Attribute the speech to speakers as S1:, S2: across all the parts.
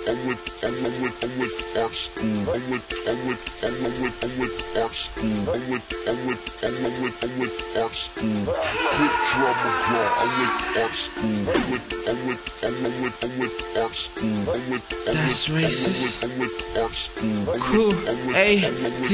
S1: with art school. I'm with art school. I'm with art school. Quick draw McGraw. I'm with art school. I'm with art school.
S2: That's racist.
S1: I'm with art school.
S2: Cool. A.D.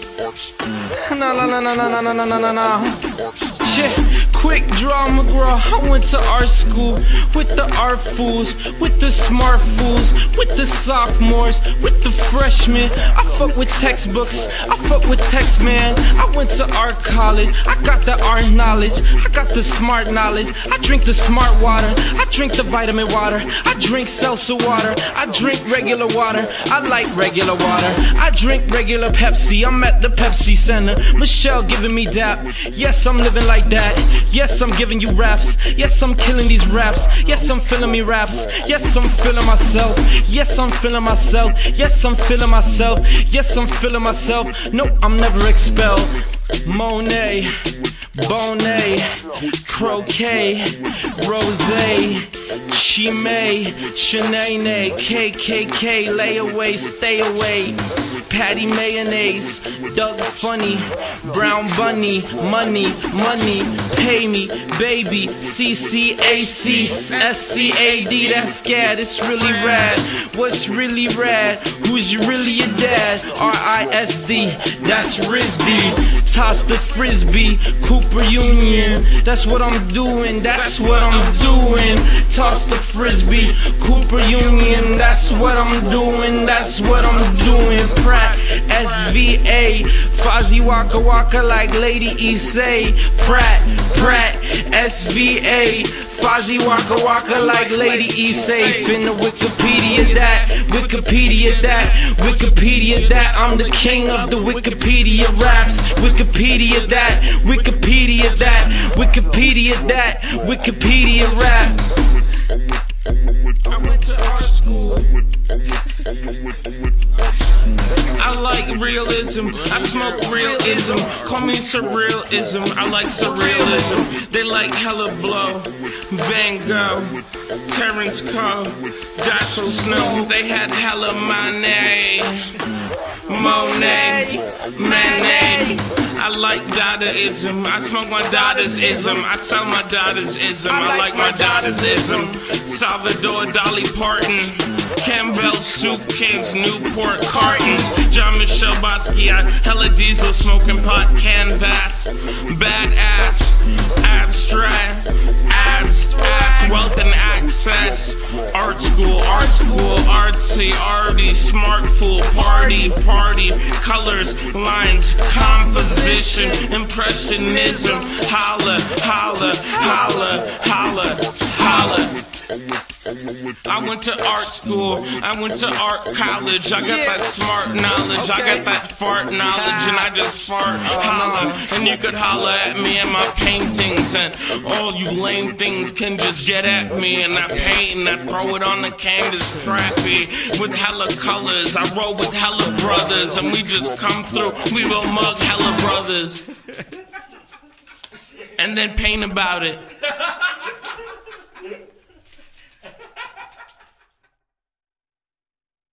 S2: No. Yeah. Quick draw McGraw. I went to art school with the art fools, with the smart fools, with the sophomores, with the freshmen. I fuck with textbooks, I fuck with text man. I went to art college, I got the art knowledge, I got the smart knowledge. I drink the smart water, I drink the vitamin water, I drink seltzer water, I drink regular water, I like regular water. I drink regular Pepsi, I'm at the Pepsi Center. Michelle giving me dap, yes I'm living like that. Yes I'm giving you raps, yes I'm killing these raps. Yes I'm feeling me raps, yes I'm feeling myself. Yes I'm feeling myself, yes I'm feeling myself. Yes I'm feeling myself, no I'm never expelled. Monet, Bonet, Croquet, Rosé, Chimay, Shanae, KKK, lay away, stay away. Patty mayonnaise, Doug Funny, Brown Bunny, money, pay me, baby, CCAC, SCAD, that's scared, it's really rad. What's really rad? Who's really your dad? RISD, that's Rizdy. Toss the frisbee, Cooper Union. That's what I'm doing, that's what I'm doing. Toss the frisbee, Cooper Union. That's what I'm doing, that's what I'm doing. Pratt, SVA, Fozzie Waka Waka like Lady Issei. Pratt, SVA, Fozzie Waka Waka like Lady Issei. Finna Wikipedia that, Wikipedia that, Wikipedia that. I'm the king of the Wikipedia raps. Wikipedia that, Wikipedia that, Wikipedia that, Wikipedia rap. I went to art school. I like realism, I smoke realism. Call me surrealism, I like surrealism. They like hella blow, Van Gogh, Terrence Coe, Joshua Snow. They had hella Manet, Monet, Manet. I like Dadaism, I smoke my Dadaism, I sell my Dadaism, I like my Dadaism. Salvador Dolly Parton, Campbell Soup Kings, Newport cartons, Jean-Michel Basquiat, hella diesel smoking pot, canvas, badass, abstract, wealth and access, art school, artsy, arty, smart fool, party, colors, lines, composition, impressionism, holla. I went to art school, I went to art college, I got that smart knowledge, I got that fart knowledge, and I just fart, holla, and you could holla at me and my paintings, and all you lame things can just get at me, and I paint and I throw it on the canvas, scrappy, with hella colors, I roll with hella brothers, and we just come through, we will mug hella brothers, and then paint about it.